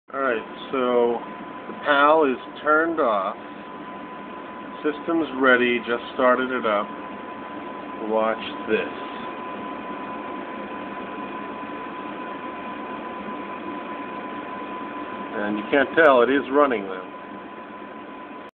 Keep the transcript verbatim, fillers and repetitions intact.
Alright, so the PAL is turned off. System's ready, just started it up. Watch this. And you can't tell, it is running though.